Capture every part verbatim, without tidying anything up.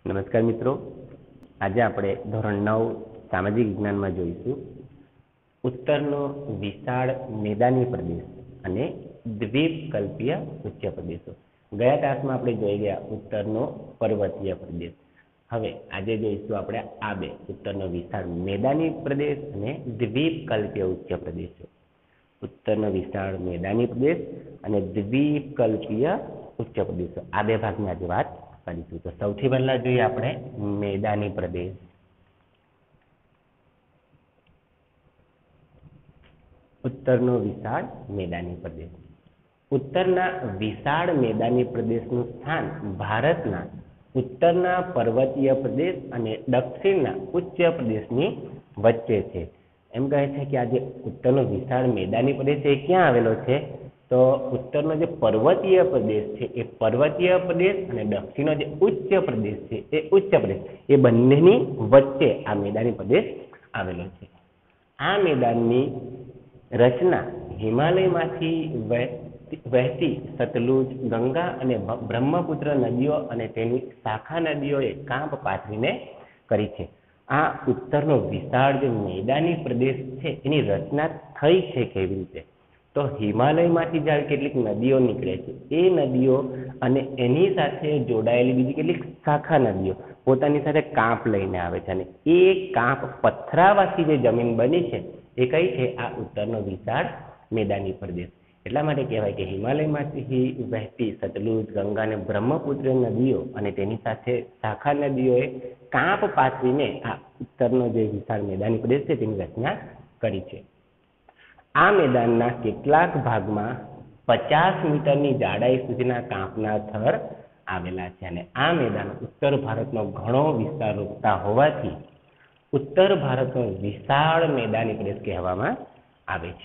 નમસ્કાર મિત્રો, આજે આપણે ધોરણ નવ સામાજિક વિજ્ઞાનમાં જોઈશું ઉત્તરનો વિશાળ મેદાની પ્રદેશ અને દ્વીપકલ્પીય ઉચ્ચ પ્રદેશો. ગયા ક્લાસમાં આપણે જોઈ ગયા ઉત્તરનો પર્વતીય પ્રદેશ. હવે આજે જોઈશું આપણે આ બે, ઉત્તરનો વિશાળ મેદાની પ્રદેશ અને દ્વીપકલ્પીય ઉચ્ચ પ્રદેશો. ઉત્તરનો વિશાળ મેદાની પ્રદેશ અને દ્વીપકલ્પીય ઉચ્ચ પ્રદેશો, આ બે ભાગની આજે વાત કરીશું. તો સૌથી પહેલા જોઈએ આપણે મેદાની પ્રદેશ. ઉત્તરનો વિશાળ મેદાની પ્રદેશ. ઉત્તરના વિશાળ મેદાની પ્રદેશનું સ્થાન ભારતના ઉત્તરના પર્વતીય પ્રદેશ અને દક્ષિણના ઉચ્ચ પ્રદેશની વચ્ચે છે. એમ કહે છે કે આ જે ઉત્તરનો વિશાળ મેદાની પ્રદેશ એ ક્યાં આવેલો છે? તો ઉત્તરનો જે પર્વતીય પ્રદેશ છે એ પર્વતીય પ્રદેશ અને દક્ષિણનો જે ઉચ્ચ પ્રદેશ છે એ ઉચ્ચ પ્રદેશ, એ બંનેની વચ્ચે આ મેદાની પ્રદેશ આવેલો છે. આ મેદાનની રચના હિમાલયમાંથી વહેતી સતલુજ, ગંગા અને બ્રહ્મપુત્ર નદીઓ અને તેની શાખા નદીઓએ કાંપ પાથરીને કરી છે. આ ઉત્તરનો વિશાળ જે મેદાની પ્રદેશ છે એની રચના થઈ છે કેવી રીતે? તો હિમાલયમાંથી જ્યારે કેટલીક નદીઓ નીકળે છે, એ નદીઓ અને એની સાથે જોડાયેલી બીજી કેટલીક શાખા નદીઓ પોતાની સાથે કાંપ લઈને આવે છે અને એ કાંપ પથરાવાથી જે જમીન બની છે એ કઈ છે? આ ઉત્તરનો વિશાળ મેદાની પ્રદેશ. એટલા માટે કહેવાય કે હિમાલયમાંથી વહેતી સતલુજ, ગંગા અને બ્રહ્મપુત્ર નદીઓ અને તેની સાથે શાખા નદીઓએ કાંપ પાથરીને આ ઉત્તરનો જે વિશાળ મેદાની પ્રદેશ છે તેની રચના કરી છે. આ મેદાનના કેટલાક ભાગમાં પચાસ મીટરની જાડાઈ સુધીના કાંપના થર આવેલા છે અને આ મેદાન ઉત્તર ભારતનો ઘણો વિસ્તાર રોકતા હોવાથી ઉત્તર ભારતનો વિશાળ મેદાની પ્રદેશ કહેવામાં આવે છે.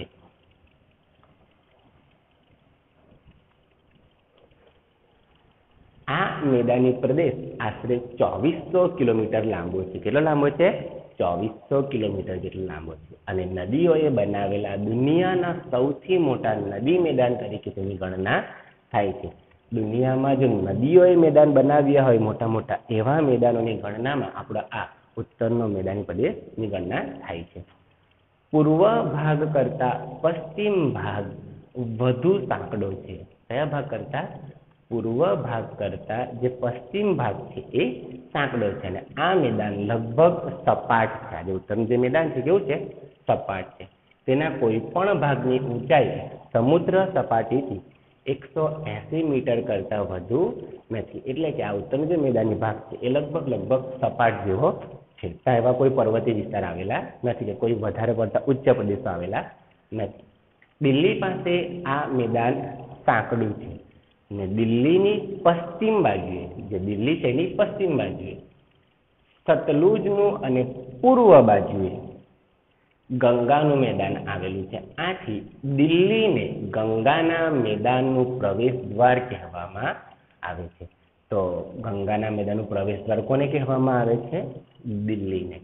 આ મેદાની પ્રદેશ આશરે ચોવીસો કિલોમીટર લાંબો છે. કેટલો લાંબો છે? ચોવીસો કિલોમીટર જેટલો લાંબો છે અને નદીઓએ બનાવેલા દુનિયાના સૌથી મોટા નદી મેદાન તરીકે તેની ગણના થાય છે. દુનિયામાં જો નદીઓએ મેદાન બનાવ્યા હોય મોટા મોટા, એવા મેદાનોની ગણનામાં આપણો આ ઉત્તરનો મેદાની પ્રદેશની ગણના થાય છે. પૂર્વ ભાગ કરતા પશ્ચિમ ભાગ વધુ સાંકડો છે. કયા ભાગ કરતા? પૂર્વ ભાગ કરતા જે પશ્ચિમ ભાગ છે એ સાંકડો છે અને આ મેદાન લગભગ સપાટ છે. આજે ઉત્તરનું જે મેદાન છે કેવું છે? સપાટ છે. તેના કોઈ પણ ભાગની ઊંચાઈ સમુદ્ર સપાટીથી એકસો એસી મીટર કરતા વધુ નથી. એટલે કે આ ઉત્તરનો જે મેદાની ભાગ છે એ લગભગ લગભગ સપાટ જેવો છે. ત્યાં એવા કોઈ પર્વતીય વિસ્તાર આવેલા નથી કે કોઈ વધારે પડતા ઉચ્ચ પ્રદેશો આવેલા નથી. દિલ્હી પાસે આ મેદાન સાંકડું છે ને દિલ્હીની પશ્ચિમ બાજુએ, જે દિલ્હી છે એની પશ્ચિમ બાજુએ સતલુજનું અને પૂર્વ બાજુએ ગંગાનું મેદાન આવેલું છે. આથી દિલ્હીને ગંગાના મેદાનનું પ્રવેશ દ્વાર કહેવામાં આવે છે. તો ગંગાના મેદાનનું પ્રવેશ દ્વાર કોને કહેવામાં આવે છે? દિલ્હીને.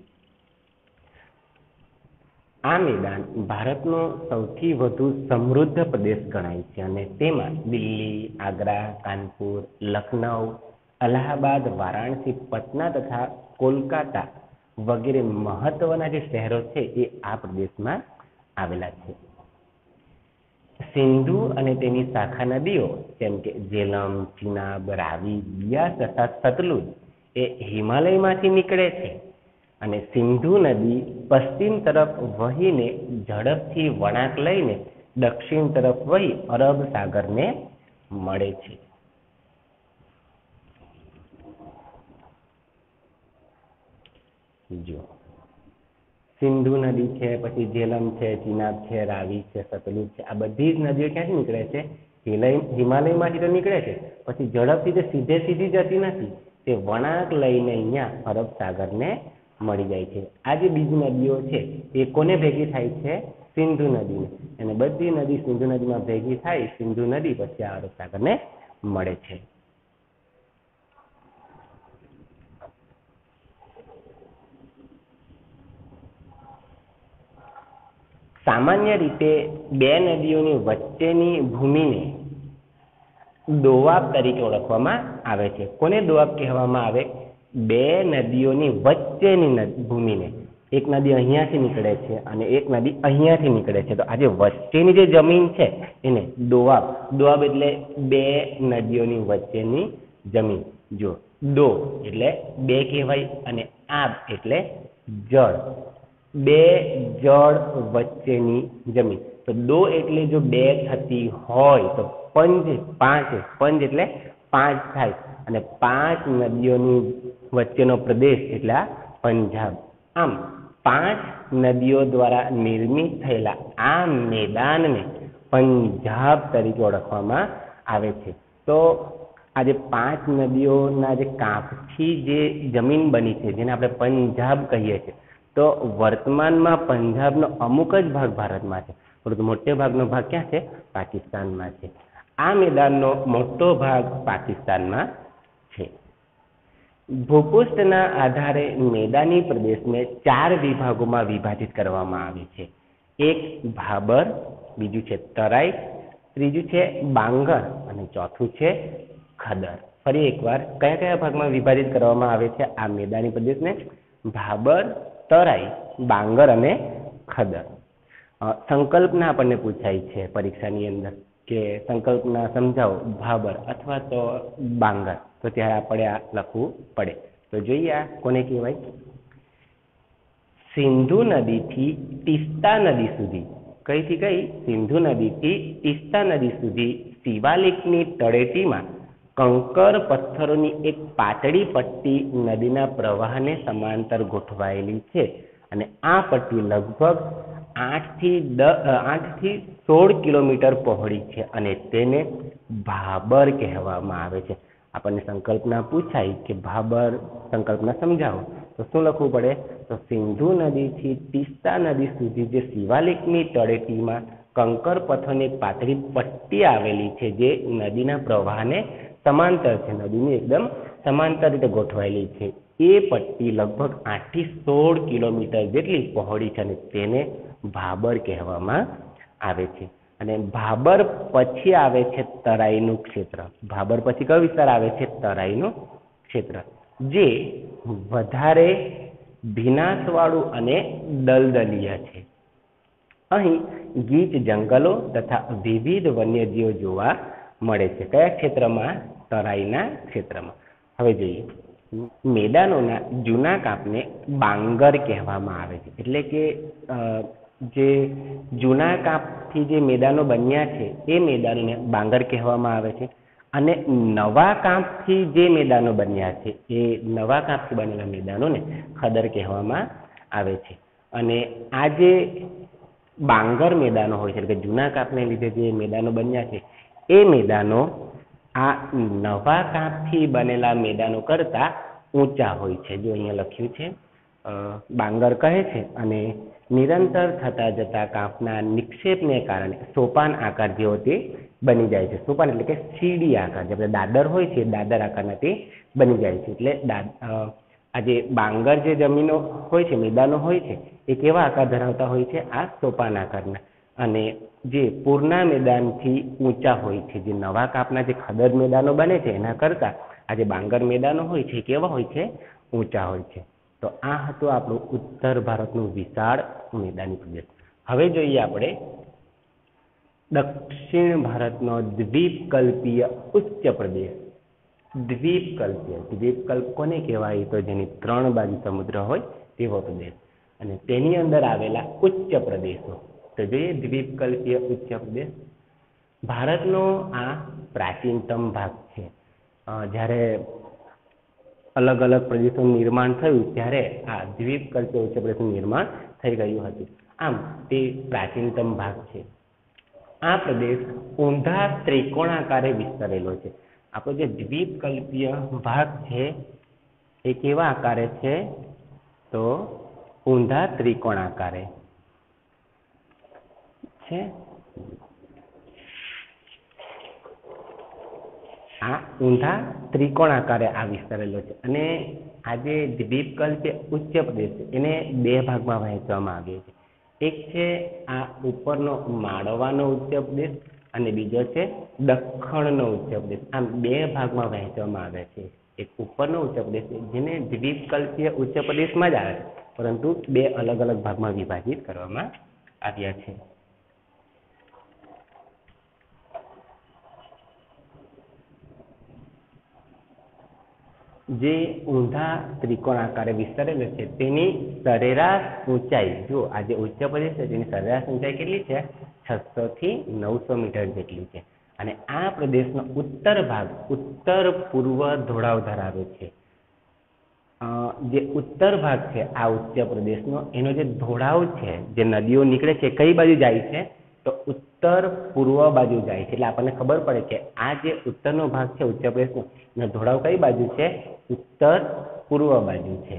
આ મેદાન ભારતનો સૌથી વધુ સમૃદ્ધ પ્રદેશ ગણાય છે અને તેમાં દિલ્હી, આગ્રા, કાનપુર, લખનઉ, અલ્હાબાદ, વારાણસી, પટના તથા કોલકાતા વગેરે મહત્વના જે શહેરો છે એ આ પ્રદેશમાં આવેલા છે. સિંધુ અને તેની શાખા નદીઓ જેમ કે ઝેલમ, ચિનાબ, રાવી, બિયાસ તથા સતલુજ એ હિમાલયમાંથી નીકળે છે અને સિંધુ નદી પશ્ચિમ તરફ વહીને ઝડપથી વળાંક લઈને દક્ષિણ તરફ વહી અરબ સાગરને મળે છે. જો સિંધુ નદી છે, પછી ઝેલમ છે, ચિનાબ છે, રાવી છે, સતલુજ છે, આ બધી જ નદીઓ ક્યાંથી નીકળે છે? હિમાલયમાંથી તો નીકળે છે, પછી ઝડપથી તે સીધે સીધી જતી નથી, તે વળાંક લઈને અહીંયા અરબ સાગરને મળી જાય છે. આ જે બીજી નદીઓ છે એ કોને ભેગી થાય છે? સિંધુ નદીને. અને બધી નદી સિંધુ નદીમાં ભેગી થાય, સિંધુ નદી પછી આ અરબ સાગરને મળે છે. સામાન્ય રીતે બે નદીઓની વચ્ચેની ભૂમિને દોઆબ તરીકે ઓળખવામાં આવે છે. કોને દોઆબ કહેવામાં આવે? બે નદીઓની વચ્ચેની ભૂમિને, એક નદી અહીંયાથી નીકળે છે અને એક નદી અહીંયાથી નીકળે છે, તો આ જે વચ્ચેની જે જમીન છે એને દોઆબ, દોઆબ એટલે બે નદીઓની વચ્ચેની જમીન. જો દો એટલે બે કહેવાય અને આબ એટલે જળ, બે જળ વચ્ચેની જમીન. તો દો એટલે જો બે થતી હોય તો પંજ પાંચ, પંજ એટલે પાંચ થાય અને પાંચ નદીઓની વચ્ચેનો પ્રદેશ એટલે આ પંજાબ. આમ પાંચ નદીઓ દ્વારા નિર્મિત થયેલા આ મેદાનને પંજાબ તરીકે ઓળખવામાં આવે છે. તો આ જે પાંચ નદીઓના જે કાંપથી જે જમીન બની છે જેને આપણે પંજાબ કહીએ છીએ, તો વર્તમાનમાં પંજાબનો અમુક જ ભાગ ભારતમાં છે, પરંતુ મોટે ભાગનો ભાગ ક્યાં છે? પાકિસ્તાનમાં છે. આ મેદાનનો મોટો ભાગ પાકિસ્તાનમાં છે. ભૂપૃષ્ઠના આધારે મેદાની પ્રદેશને ચાર વિભાગોમાં વિભાજિત કરવામાં આવે છે. એક ભાબર, બીજું છે તરાઈ, ત્રીજું છે બાંગર અને ચોથું છે ખદર. ફરી એકવાર કયા કયા ભાગમાં વિભાજિત કરવામાં આવે છે આ મેદાની પ્રદેશને? ભાબર, તરાઈ, બાંગર અને ખદર. સંકલ્પના આપણને પૂછાય છે પરીક્ષાની અંદર કે સંકલ્પના સમજાવો ભાબર અથવા તો બાંગર, તો ત્યારે આપણે આ લખવું પડે. તો જોઈએ આ કોને કહેવાય? સિંધુ નદીથી તીસ્તા નદી સુધી, કઈથી કઈ? સિંધુ નદીથી તીસ્તા નદી સુધી શિવાલિકની તળેટીમાં કંકર પથ્થરોની એક પાતળી પટ્ટી નદીના પ્રવાહને સમાંતર ગોઠવાયેલી છે અને આ પટ્ટી લગભગ આઠથી દસ આઠથી સોળ કિલોમીટર પહોળી છે અને તેને ભાબર કહેવામાં આવે છે. આપણને સંકલ્પના પૂછાય કે ભાબર સંકલ્પના સમજાવો, તો શું લખવું પડે? તો સિંધુ નદીથી તીસ્તા નદી સુધી જે શિવાલિકની તળેટીમાં કંકર પથ્થરની પાતળી પટ્ટી આવેલી છે જે નદીના પ્રવાહને સમાંતર છે, નદીની એકદમ સમાંતર રીતે ગોઠવાયેલી છે, એ પટ્ટી લગભગ આઠથી સોળ કિલોમીટર જેટલી પહોળી છે અને તેને ભાબર કહેવામાં આવે છે. અને ભાબર પછી આવે છે તરાઈનું ક્ષેત્ર. ભાબર પછી કયો વિસ્તાર આવે છે? તરાઈનું ક્ષેત્ર, જે વધારે ભીનાશવાળું અને દલદલીય છે. અહીં ગીચ જંગલો તથા વિવિધ વન્યજીવો જોવા મળે છે. કયા ક્ષેત્રમાં? તરાઈના ક્ષેત્રમાં. હવે જોઈએ, મેદાનોના જૂના કાપને બાંગર કહેવામાં આવે છે. એટલે કે જે જૂના કાપથી જે મેદાનો બન્યા છે એ મેદાનોને બાંગર કહેવામાં આવે છે અને નવા કાપથી જે મેદાનો બન્યા છે એ નવા કાપથી બનેલા મેદાનોને ખદર કહેવામાં આવે છે. અને આ જે બાંગર મેદાનો હોય છે, એટલે કે જૂના કાપને લીધે જે મેદાનો બન્યા છે એ મેદાનો આ નવા કાપથી બનેલા મેદાનો કરતા ઊંચા હોય છે. જો અહીંયા લખ્યું છે બાંગર કહે છે અને નિરંતર થતા જતા કાપના નિક્ષેપને કારણે સોપાન આકાર જેવો તે બની જાય છે. સોપાન એટલે કે સીડી આકાર, જે આપણે દાદર હોય છે દાદર આકારના તે બની જાય છે. એટલે આ જે બાંગર જે જમીનો હોય છે, મેદાનો હોય છે, એ કેવા આકાર ધરાવતા હોય છે? આ સોપાન આકારના. અને જે પૂરના મેદાનથી ઊંચા હોય છે, જે નવા કાપના જે ખદર મેદાનો બને છે એના કરતાં આ જે બાંગર મેદાનો હોય છે કેવા હોય છે? ઊંચા હોય છે. તો આ હતું આપણું ઉત્તર ભારતનું વિશાળ મેદાની પ્રદેશ. હવે જોઈએ આપણે દક્ષિણ ભારતનો દ્વીપકલ્પીય ઉચ્ચ પ્રદેશ. દ્વીપકલ્પીય, દ્વીપકલ્પ કોને કહેવાય? તો જેની ત્રણ બાજુ સમુદ્ર હોય તેવો પ્રદેશ અને તેની અંદર આવેલા ઉચ્ચ પ્રદેશો. તો જોઈએ દ્વીપકલ્પીય ઉચ્ચ પ્રદેશ. ભારતનો આ પ્રાચીનતમ ભાગ છે. જ્યારે અલગ અલગ પ્રદેશોનું નિર્માણ થયું ત્યારે આ દ્વીપકલ્પીય ઉચ્ચ પ્રદેશનું નિર્માણ થઈ ગયું હતું. આમ તે પ્રાચીનતમ ભાગ છે. આ પ્રદેશ ઊંધા ત્રિકોણાકારે વિસ્તરેલો છે. આપણો જે દ્વીપકલ્પીય ભાગ છે એ કેવા આકારે છે? તો ઊંધા ત્રિકોણાકારે છે. આ ઊંધા ત્રિકોણાકારે આ વિસ્તરેલો છે અને આ જે દ્વીપકલ્પીય ઉચ્ચ પ્રદેશ છે એને બે ભાગમાં વહેંચવામાં આવ્યો છે. એક છે આ ઉપરનો માળવાનો ઉચ્ચ પ્રદેશ અને બીજો છે દખણનો ઉચ્ચ પ્રદેશ. આમ બે ભાગમાં વહેંચવામાં આવે છે. એક ઉપરનો ઉચ્ચ પ્રદેશ છે જેને દ્વીપકલ્પીય ઉચ્ચ પ્રદેશમાં જ આવે છે, પરંતુ બે અલગ અલગ ભાગમાં વિભાજિત કરવામાં આવ્યા છે. જે ઊંધા ત્રિકોણાકારે વિસ્તરેલો છે તેની સરેરાશ ઊંચાઈ, જો આ જે ઉચ્ચ પ્રદેશ છે તેની સરેરાશ ઊંચાઈ કેટલી છે? છસો થી નવસો મીટર જેટલી છે. અને આ પ્રદેશનો ઉત્તર ભાગ ઉત્તર પૂર્વ ઢોળાવ ધરાવે છે. જે ઉત્તર ભાગ છે આ ઉચ્ચ પ્રદેશનો, એનો જે ઢોળાવ છે, જે નદીઓ નીકળે છે કઈ બાજુ જાય છે? તો ઉત્તર પૂર્વ બાજુ જાય છે. એટલે આપણને ખબર પડે કે આ જે ઉત્તરનો ભાગ છે ઉચ્ચ પ્રદેશનો, એનો ઢોળાવ કઈ બાજુ છે? ઉત્તર પૂર્વ બાજુ છે.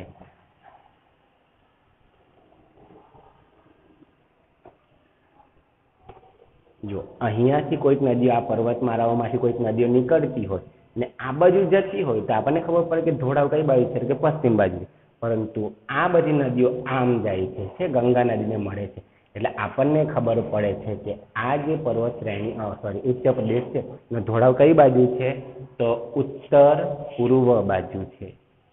જો અહીંયાથી કોઈક નદીઓ, આ પર્વતમાળાઓમાંથી કોઈક નદીઓ નીકળતી હોય ને આ બાજુ જતી હોય તો આપણને ખબર પડે કે ઢોળાવ કઈ બાજુ છે કે પશ્ચિમ બાજુ. પરંતુ આ બધી નદીઓ આમ જાય છે, છે ગંગા નદીને મળે છે. એટલે આપણને ખબર પડે છે કે આ જે પર્વત શ્રેણી સોરી ઉચ્ચ પ્રદેશ છે એનો ઢોળાવ કઈ બાજુ છે? તો ઉત્તર પૂર્વ બાજુ છે.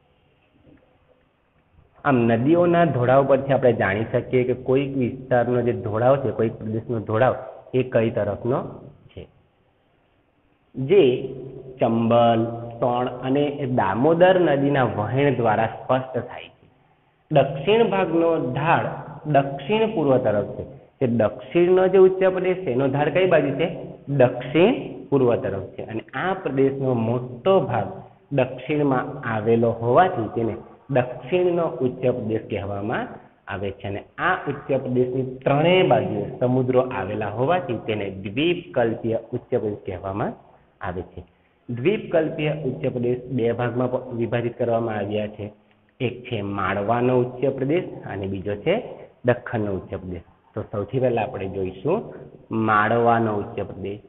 આમ નદીઓના ઢોળાવ પરથી આપણે જાણી શકીએ કે કોઈક વિસ્તારનો જે ઢોળાવ છે, કોઈક પ્રદેશનો ઢોળાવ એ કઈ તરફનો છે. જે ચંબલ, સોણ અને દામોદર નદીના વહેણ દ્વારા સ્પષ્ટ થાય છે. દક્ષિણ ભાગનો ઢાળ દક્ષિણ પૂર્વ તરફ છે. તે દક્ષિણનો જે ઉચ્ચ પ્રદેશ છે એનો ઢાળ કઈ બાજુ છે? દક્ષિણ પૂર્વ તરફ છે. અને આ પ્રદેશનો મોટો ભાગ દક્ષિણમાં આવેલો હોવાથી તેને દક્ષિણનો ઉચ્ચ પ્રદેશ કહેવામાં આવે છે. અને આ ઉચ્ચ પ્રદેશની ત્રણેય બાજુએ સમુદ્રો આવેલા હોવાથી તેને દ્વીપકલ્પીય ઉચ્ચ પ્રદેશ કહેવામાં આવે છે. દ્વીપકલ્પીય ઉચ્ચ પ્રદેશ બે ભાગમાં વિભાજિત કરવામાં આવ્યા છે. એક છે માળવાનો ઉચ્ચ પ્રદેશ અને બીજો છે દખ્ખનનો ઉચ્ચ પ્રદેશ. તો સૌથી પહેલા આપણે જોઈશું માળવાનો ઉચ્ચ પ્રદેશ.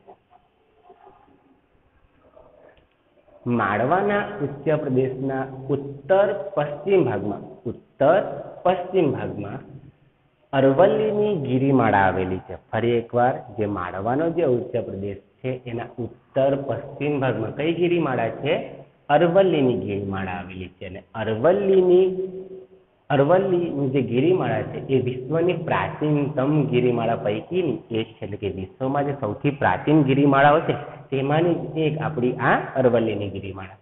માળવાના ઉચ્ચ પ્રદેશના ઉત્તર પશ્ચિમ ભાગમાં ઉત્તર પશ્ચિમ ભાગમાં અરવલ્લીની ગિરિમાળા આવેલી છે. ફરી એકવાર, જે માળવાનો જે ઉચ્ચ પ્રદેશ છે એના ઉત્તર પશ્ચિમ ભાગમાં કઈ ગિરિમાળા છે? અરવલ્લીની ગિરિમાળા આવેલી છે. અને અરવલ્લીની અરવલ્લીની જે ગિરિમાળા છે એ વિશ્વની પ્રાચીનતમ ગિરિમાળા પૈકીની એક છે. એટલે કે વિશ્વમાં જે સૌથી પ્રાચીન ગિરિમાળાઓ છે તેમાંની એક આપણી આ અરવલ્લીની ગિરિમાળા,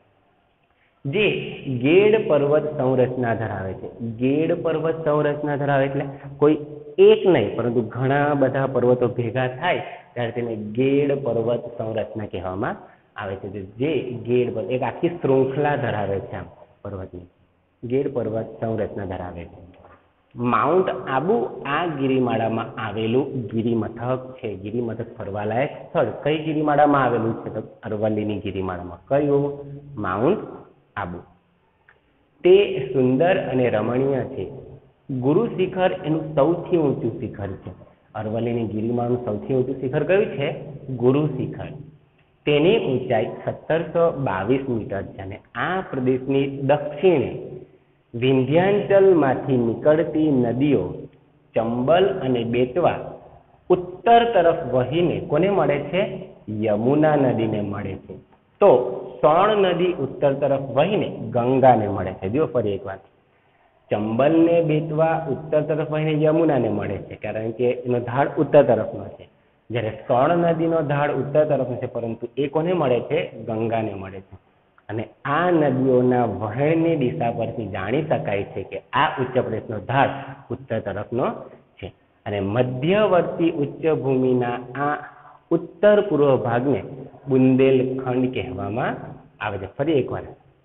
જે ગેડ પર્વત સંરચના ધરાવે છે. ગેડ પર્વત સંરચના ધરાવે એટલે કોઈ એક નહીં પરંતુ ઘણા બધા પર્વતો ભેગા થાય ત્યારે તેને ગેડ પર્વત સંરચના કહેવામાં આવે છે. જે ગેડ પર્વત એક આખી શૃંખલા ધરાવે છે આમ પર્વતની, ગેડ પર્વત સંરચના ધરાવે છે. માઉન્ટ આબુ આ ગિરિમાળામાં આવેલું ગિરિમથક છે. ગિરિમથક ફરવાલાયક સ્થળ કઈ ગિરિમાળામાં આવેલું છે? તો અરવલ્લીની ગિરિમાળામાં. કયું? માઉન્ટ આબુ. તે સુંદર અને રમણીય છે. ગુરુ શિખર એનું સૌથી ઊંચું શિખર છે. અરવલ્લીની ગિરિમાળાનું સૌથી ઊંચું શિખર કયું છે? ગુરુ શિખર. તેની ઊંચાઈ સત્તરસો બાવીસ મીટર છે. અને આ પ્રદેશની દક્ષિણે વિંધ્યાચલમાંથી નીકળતી નદીઓ ચંબલ અને બેટવા ઉત્તર તરફ વહીને કોને મળે છે? યમુના નદીને મળે છે. તો સોણ નદી ઉત્તર તરફ વહીને ગંગાને મળે છે. જો ફરી એક વાત, ચંબલ ને બેટવા ઉત્તર તરફ વહીને યમુનાને મળે છે કારણ કે એનો ઢાળ ઉત્તર તરફનો છે. જ્યારે સોણ નદીનો ઢાળ ઉત્તર તરફનો છે પરંતુ એ કોને મળે છે? ગંગાને મળે છે. અને આ નદીઓના વહેણની દિશા પરથી જાણી શકાય છે કે આ ઉચ્ચ પ્રદેશનો ઢાળ ઉત્તર તરફનો છે. અને મધ્યવર્તી ઉચ્ચ ભૂમિના આ ઉત્તર પૂર્વ ભાગને બુંદેલખંડ કહેવામાં આવે છે. ફરી એકવાર,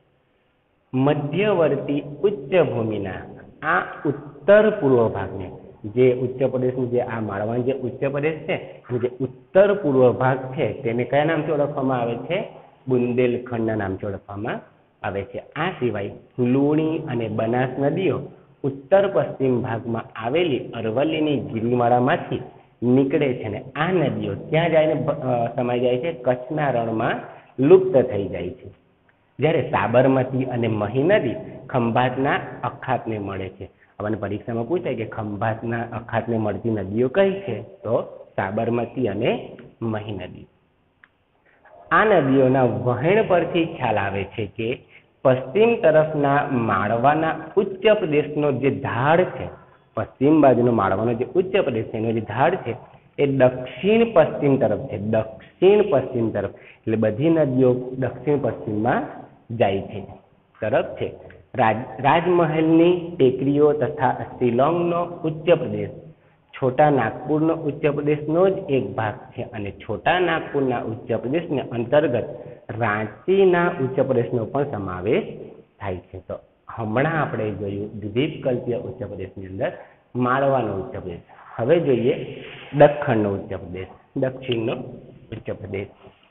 મધ્યવર્તી ઉચ્ચ ભૂમિના આ ઉત્તર પૂર્વ ભાગને, જે ઉચ્ચ પ્રદેશનું જે આ માળવાનો જે ઉચ્ચ પ્રદેશ છે જે ઉત્તર પૂર્વ ભાગ છે તેને કયા નામથી ઓળખવામાં આવે છે? બુંદેલખંડના નામથી ઓળખવામાં આવે છે. આ સિવાય લુણી અને બનાસ નદીઓ ઉત્તર પશ્ચિમ ભાગમાં આવેલી અરવલ્લીની ગિરિમાળામાંથી નીકળે છે. અને આ નદીઓ ત્યાં જઈને સમાઈ જાય છે, કચ્છના રણમાં લુપ્ત થઈ જાય છે. જ્યારે સાબરમતી અને મહી નદી ખંભાતના અખાતને મળે છે. આપણને પરીક્ષામાં પૂછાય કે ખંભાતના અખાતને મળતી નદીઓ કઈ છે? તો સાબરમતી અને મહી નદી. આ નદીઓના વહેણ પરથી ખ્યાલ આવે છે કે પશ્ચિમ તરફના માળવાના ઉચ્ચ પ્રદેશનો જે ઢાળ છે, પશ્ચિમ બાજુનો માળવાનો જે ઉચ્ચ પ્રદેશ છે એનો જે ઢાળ છે એ દક્ષિણ પશ્ચિમ તરફ છે, દક્ષિણ પશ્ચિમ તરફ. એટલે બધી નદીઓ દક્ષિણ પશ્ચિમમાં જાય છે તરફ છે. રાજ રાજમહેલની ટેકરીઓ તથા શિલોંગનો ઉચ્ચ પ્રદેશ છોટા નાગપુરનો ઉચ્ચ પ્રદેશનો જ એક ભાગ છે અને છોટા નાગપુરના ઉચ્ચ પ્રદેશને અંતર્ગત રાંચીના ઉચ્ચ પ્રદેશનો પણ સમાવેશ થાય છે. તો હમણાં આપણે જોયું દ્વીપકલ્પીય ઉચ્ચ પ્રદેશની અંદર માળવાનો ઉચ્ચ પ્રદેશ. હવે જોઈએ દખ્ખણનો ઉચ્ચ પ્રદેશ, દક્ષિણનો ઉચ્ચ પ્રદેશ.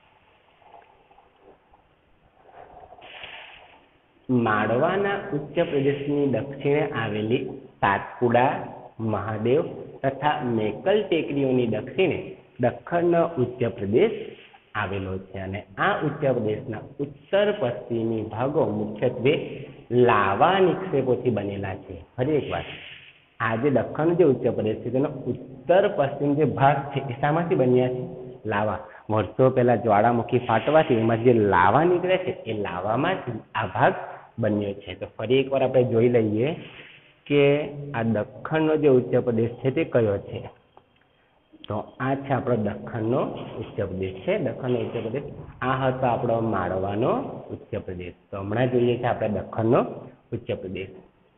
માળવાના ઉચ્ચ પ્રદેશની દક્ષિણે આવેલી સાતપુડા, મહાદેવ તથા મેકલ ટેકરીઓની દક્ષિણે દખ્ખણનો ઉચ્ચ પ્રદેશ આવેલો છે અને આ ઉચ્ચ પ્રદેશના ઉત્તર પશ્ચિમી ભાગો મુખ્યત્વે લાવા નિક્ષેપોથી બનેલા છે. ફરી એક વાર, આ જે દખ્ખણનો જે ઉચ્ચ પ્રદેશ છે તેનો ઉત્તર પશ્ચિમ જે ભાગ છે એ શામાંથી બન્યા છે? લાવા. વર્ષો પહેલા જ્વાળામુખી ફાટવાથી એમાં જે લાવા નીકળે છે એ લાવામાંથી આ ભાગ બન્યો છે. તો ફરી એકવાર આપણે જોઈ લઈએ કે આ દખ્ખણનો જે ઉચ્ચ પ્રદેશ છે તે કયો છે. તો આ છે આપણો દખ્ખણનો ઉચ્ચ પ્રદેશ છે. દખ્ખણનો ઉચ્ચ પ્રદેશ આ હતો આપણો માળવાનો ઉચ્ચ પ્રદેશ. તો હમણાં જોઈએ છે આપણે દખ્ખણનો ઉચ્ચ પ્રદેશ.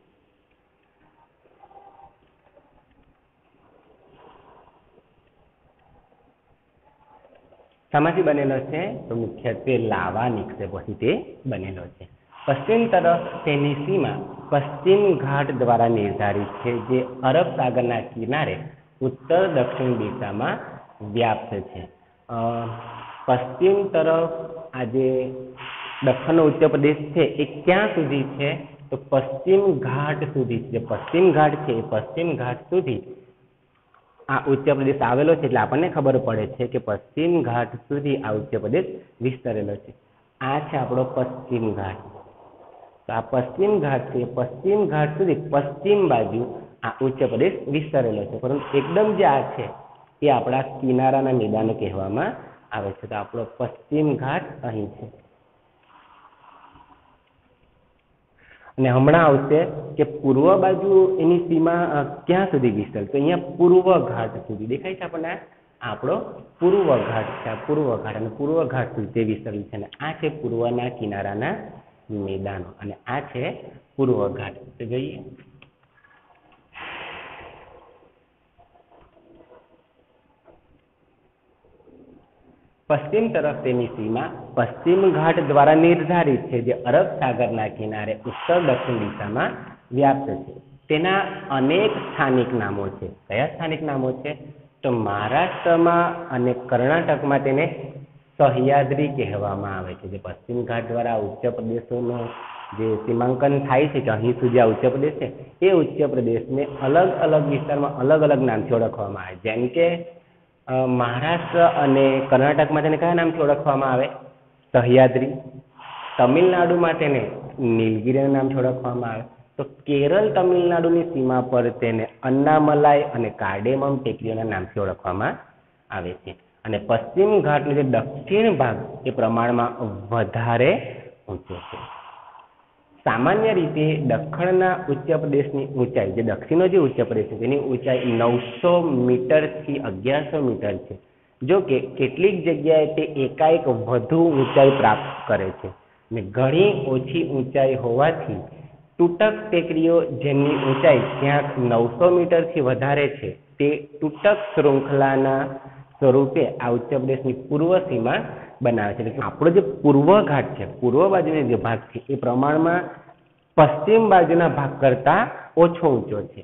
શામાંથી બનેલો છે? તો મુખ્યત્વે લાવા નિક્ષેપોથી તે બનેલો છે. પશ્ચિમ તરફ તેની સીમા પશ્ચિમ ઘાટ દ્વારા નિર્ધારિત છે, જે અરબ સાગરના કિનારે ઉત્તર દક્ષિણ દિશામાં વ્યાપ્ત છે. પશ્ચિમ તરફ આ જે દખ્ખણનો ઉચ્ચ પ્રદેશ છે એ ક્યાં સુધી છે? તો પશ્ચિમ ઘાટ સુધી છે. જે પશ્ચિમ ઘાટ છે એ પશ્ચિમ ઘાટ સુધી આ ઉચ્ચ પ્રદેશ આવેલો છે. એટલે આપણને ખબર પડે છે કે પશ્ચિમ ઘાટ સુધી આ ઉચ્ચ પ્રદેશ વિસ્તરેલો છે. આ છે આપણો પશ્ચિમ ઘાટ. તો આ પશ્ચિમ ઘાટ છે, પશ્ચિમ ઘાટ સુધી પશ્ચિમ બાજુ આ ઉચ્ચ પ્રદેશ વિસ્તરેલો છે. પરંતુ એકદમ જે આ છે એ આપણા કિનારાના મેદાનો કહેવામાં આવે છે. તો આપણો પશ્ચિમ ઘાટ અહીં છે. અને હમણાં આવશે કે પૂર્વ બાજુ એની સીમા ક્યાં સુધી વિસ્તરે? તો અહીંયા પૂર્વ ઘાટ સુધી દેખાય છે આપણને. આપણો પૂર્વ ઘાટ છે, પૂર્વ ઘાટ અને પૂર્વ ઘાટ સુધી તે વિસ્તરેલું છે. અને આ છે પૂર્વના કિનારાના મેદાનો અને આ છે પૂર્વ ઘાટ. તો જોઈએ પશ્ચિમ તરફ તેની સીમા પશ્ચિમ ઘાટ દ્વારા નિર્ધારિત છે, જે અરબ સાગરના કિનારે ઉત્તર દક્ષિણ દિશામાં વ્યાપ્ત છે. તેના અનેક સ્થાનિક નામો છે. કયા સ્થાનિક નામો છે? તો મહારાષ્ટ્રમાં અને કર્ણાટકમાં તેને સહ્યાદ્રી કહેવામાં આવે છે. જે પશ્ચિમ ઘાટ દ્વારા ઉચ્ચ પ્રદેશોનો જે સીમાંકન થાય છે કે અહીં સુધી આ ઉચ્ચ પ્રદેશ છે, એ ઉચ્ચ પ્રદેશને અલગ અલગ વિસ્તારમાં અલગ અલગ નામથી ઓળખવામાં આવે. જેમ કે મહારાષ્ટ્ર અને કર્ણાટકમાં તેને કયા નામથી ઓળખવામાં આવે? સહ્યાદ્રી. તમિલનાડુમાં તેને નીલગિરીના નામથી ઓળખવામાં આવે. તો કેરળ તમિલનાડુની સીમા પર તેને અન્નામલાઈ અને કાર્ડેમમ ટેકરીઓના નામથી ઓળખવામાં આવે છે. અને પશ્ચિમ ઘાટનો જે દક્ષિણ ભાગ એ પ્રમાણમાં વધારે ઊંચો છે. સામાન્ય રીતે દખ્ખણના ઉચ્ચ પ્રદેશની ઊંચાઈ, જે દક્ષિણનો જે ઉચ્ચ પ્રદેશ છે તેની ઊંચાઈ નવસો મીટરથી અગિયારસો મીટર છે. જો કે કેટલીક જગ્યાએ તે એકાએક વધુ ઊંચાઈ પ્રાપ્ત કરે છે અને ઘણી ઓછી ઊંચાઈ હોવાથી તૂટક ટેકરીઓ જેમની ઊંચાઈ ક્યાંક નવસો મીટરથી વધારે છે તે તૂટક શૃંખલાના સ્વરૂપે આ ઉચ્ચ પ્રદેશની પૂર્વ સીમા બનાવે છે. એટલે આપણો જે પૂર્વ ઘાટ છે, પૂર્વ બાજુનો જે ભાગ છે એ પ્રમાણમાં પશ્ચિમ બાજુના ભાગ કરતા ઓછો ઊંચો છે.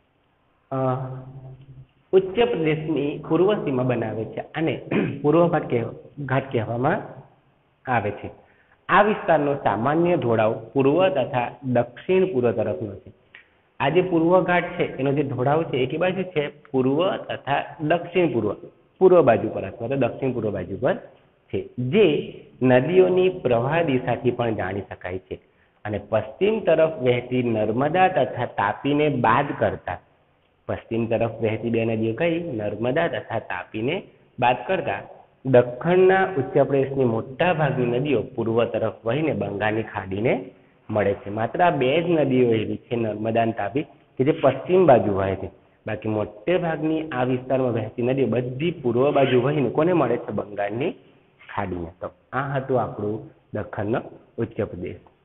ઉચ્ચ પ્રદેશની પૂર્વ સીમા બનાવે છે અને પૂર્વ ભાગ ઘાટ કહેવામાં આવે છે. આ વિસ્તારનો સામાન્ય ઢોળાવ પૂર્વ તથા દક્ષિણ પૂર્વ તરફનો છે. આ જે પૂર્વ ઘાટ છે એનો જે ઢોળાવ છે એ કઈ બાજુ છે? પૂર્વ તથા દક્ષિણ પૂર્વ, પૂર્વ બાજુ પર અથવા તો દક્ષિણ પૂર્વ બાજુ પર છે, જે નદીઓની પ્રવાહ દિશાથી પણ જાણી શકાય છે. અને પશ્ચિમ તરફ વહેતી નર્મદા તથા તાપીને બાદ કરતા, પશ્ચિમ તરફ વહેતી બે નદીઓ કઈ? નર્મદા તથા તાપીને બાદ કરતા દખ્ખણના ઉચ્ચ પ્રદેશની મોટા ભાગની નદીઓ પૂર્વ તરફ વહીને બંગાળની ખાડીને મળે છે. માત્ર આ બે જ નદીઓ એવી છે, નર્મદા અને તાપી, કે જે પશ્ચિમ બાજુ વહે છે. બાકી મોટે ભાગની આ વિસ્તારમાં વહેતી નદીઓ બધી પૂર્વ બાજુ વહીને કોને મળે છે? બંગાળની ખાડીને. તો આ હતું આપણું દખ્ખણનો ઉચ્ચ પ્રદેશ.